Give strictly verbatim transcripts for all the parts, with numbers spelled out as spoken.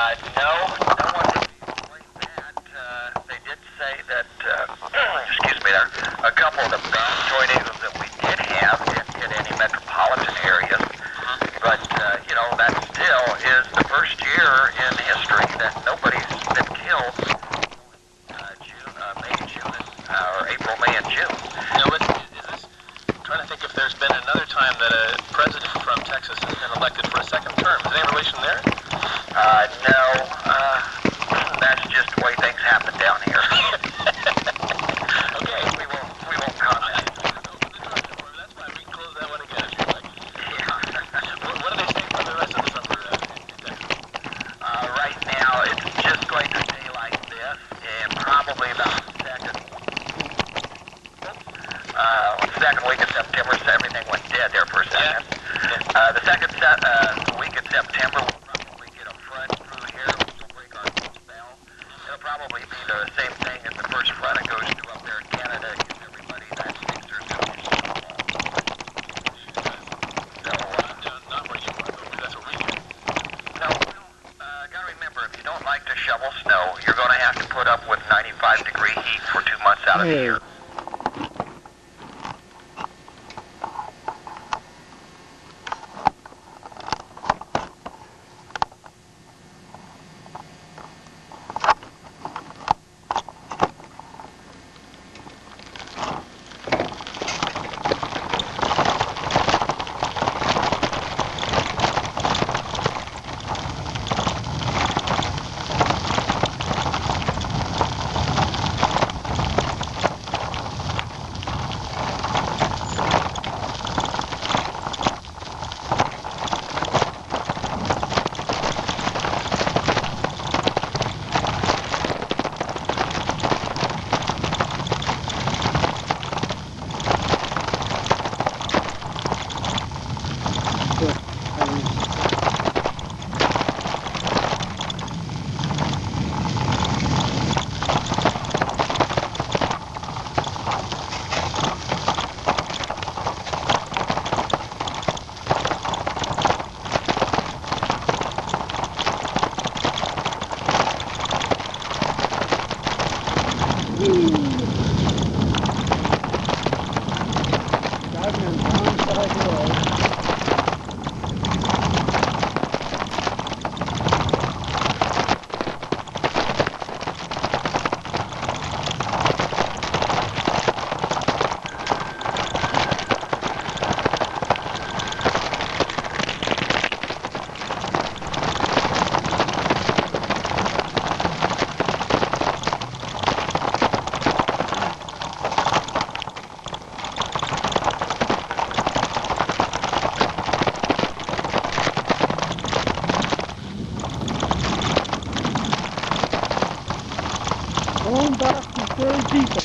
Uh, no, no one did explain that. Uh, they did say that, uh, excuse me there, a couple of the bad tornadoes that we did have didn't hit any metropolitan areas. But, uh, you know, that still is the first year in history that nobody's been killed uh, June, uh, May, June, uh, or April, May, and June. Now, let's, is this, I'm trying to think if there's been another time that a president from Texas has been elected for a second term. Is there any relation there? Uh, no, uh, that's just the way things happen down here. Okay, we won't, we won't comment. That's fine, we can close that one again if you like. Yeah. What, what are they saying for the rest of the summer uh, in Texas? Uh, right now, it's just going to stay like this, and probably about the second, uh, second week of September, so everything went dead there for a second. Yeah. Uh, the second se uh, week of September, probably be the same thing as the first front. It goes through up there in Canada, gives everybody that thinks there's going to be snowfall. So, uh, not where you are, though. That's what we get. No, uh, gotta remember, if you don't like to shovel snow, you're going to have to put up with ninety-five degree heat for two months out of the year. Going back to third Depol.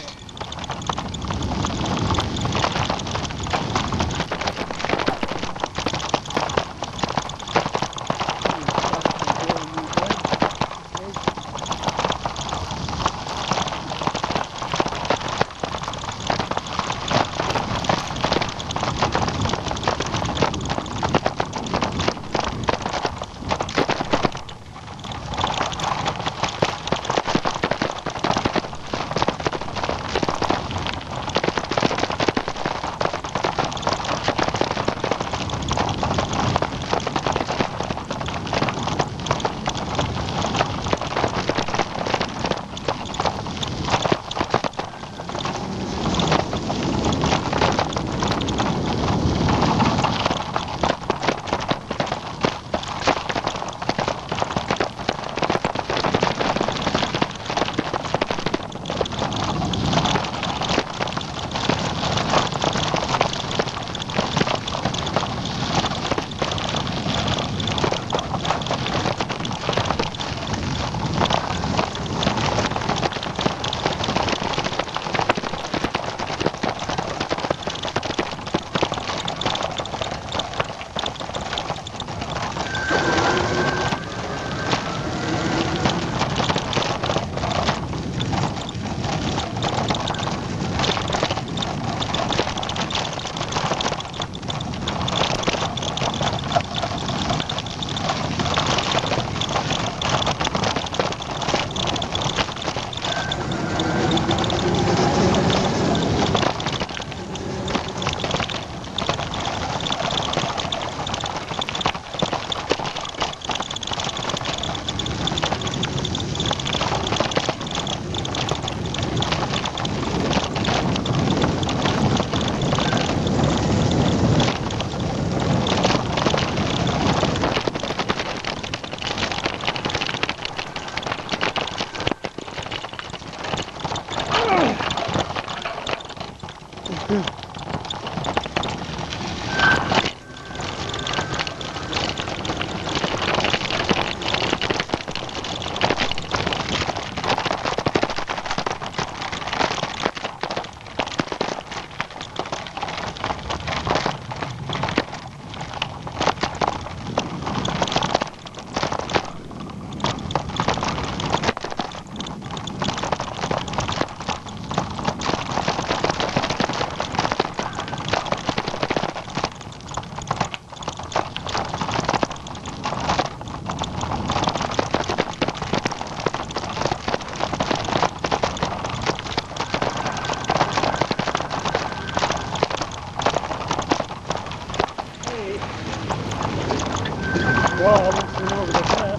while, I won't turn over the net.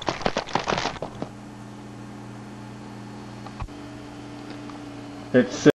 It's